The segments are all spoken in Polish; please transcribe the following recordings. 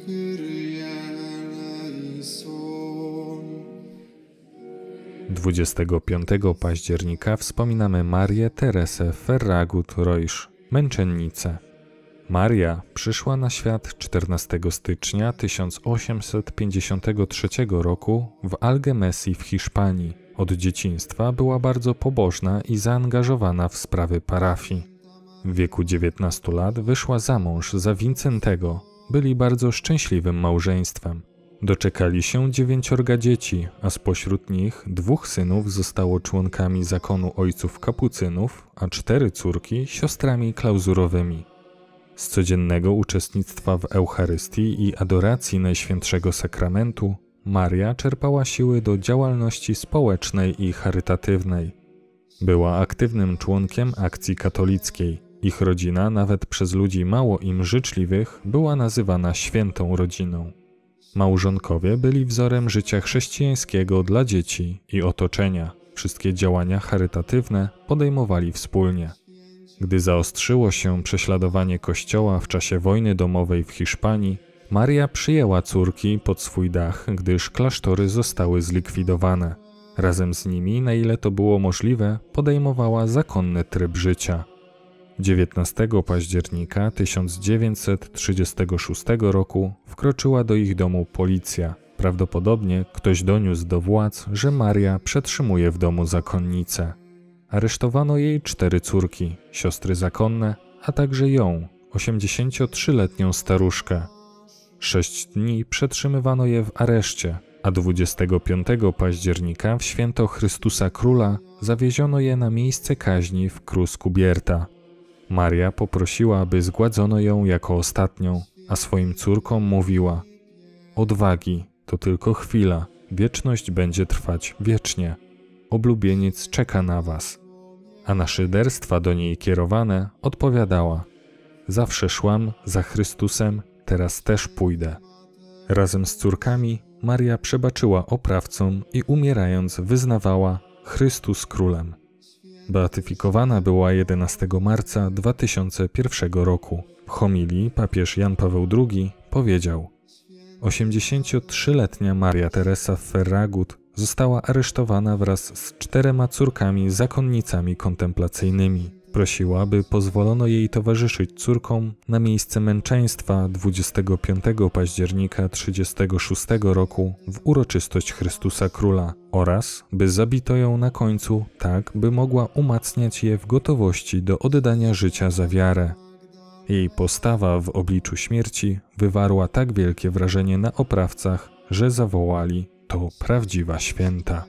Kyrie eleison. 25 października wspominamy Marię Teresę Ferragut-Reusch, męczennicę. Maria przyszła na świat 14 stycznia 1853 roku w Algemesí w Hiszpanii. Od dzieciństwa była bardzo pobożna i zaangażowana w sprawy parafii. W wieku 19 lat wyszła za mąż za Wincentego. Byli bardzo szczęśliwym małżeństwem. Doczekali się 9 dzieci, a spośród nich 2 synów zostało członkami zakonu ojców kapucynów, a 4 córki siostrami klauzurowymi. Z codziennego uczestnictwa w Eucharystii i adoracji Najświętszego Sakramentu Maria czerpała siły do działalności społecznej i charytatywnej. Była aktywnym członkiem akcji katolickiej. Ich rodzina, nawet przez ludzi mało im życzliwych, była nazywana świętą rodziną. Małżonkowie byli wzorem życia chrześcijańskiego dla dzieci i otoczenia. Wszystkie działania charytatywne podejmowali wspólnie. Gdy zaostrzyło się prześladowanie Kościoła w czasie wojny domowej w Hiszpanii, Maria przyjęła córki pod swój dach, gdyż klasztory zostały zlikwidowane. Razem z nimi, na ile to było możliwe, podejmowała zakonny tryb życia. 19 października 1936 roku wkroczyła do ich domu policja. Prawdopodobnie ktoś doniósł do władz, że Maria przetrzymuje w domu zakonnicę. Aresztowano jej 4 córki, siostry zakonne, a także ją, 83-letnią staruszkę. 6 dni przetrzymywano je w areszcie, a 25 października w święto Chrystusa Króla zawieziono je na miejsce kaźni w Cruz Cubierta. Maria poprosiła, aby zgładzono ją jako ostatnią, a swoim córkom mówiła: odwagi, to tylko chwila, wieczność będzie trwać wiecznie. Oblubieniec czeka na was. A na szyderstwa do niej kierowane odpowiadała: zawsze szłam za Chrystusem, teraz też pójdę. Razem z córkami Maria przebaczyła oprawcom i umierając wyznawała: Chrystus królem. Beatyfikowana była 11 marca 2001 roku. W homilii papież Jan Paweł II powiedział: 83-letnia Maria Teresa Ferragut została aresztowana wraz z 4 córkami zakonnicami kontemplacyjnymi. Prosiła, by pozwolono jej towarzyszyć córkom na miejsce męczeństwa 25 października 1936 roku w uroczystość Chrystusa Króla oraz by zabito ją na końcu tak, by mogła umacniać je w gotowości do oddania życia za wiarę. Jej postawa w obliczu śmierci wywarła tak wielkie wrażenie na oprawcach, że zawołali: to prawdziwa święta.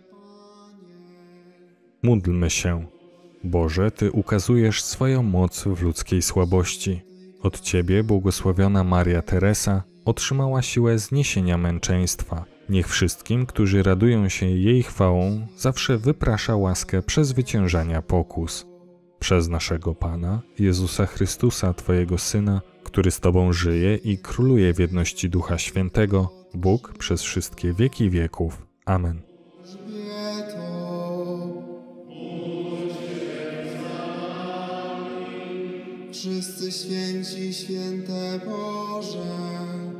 Módlmy się. Boże, Ty ukazujesz swoją moc w ludzkiej słabości. Od Ciebie błogosławiona Maria Teresa otrzymała siłę zniesienia męczeństwa. Niech wszystkim, którzy radują się jej chwałą, zawsze wyprasza łaskę przezwyciężania pokus. Przez naszego Pana, Jezusa Chrystusa, Twojego Syna, który z Tobą żyje i króluje w jedności Ducha Świętego, Bóg przez wszystkie wieki wieków. Amen. Wszyscy święci, święte Boże,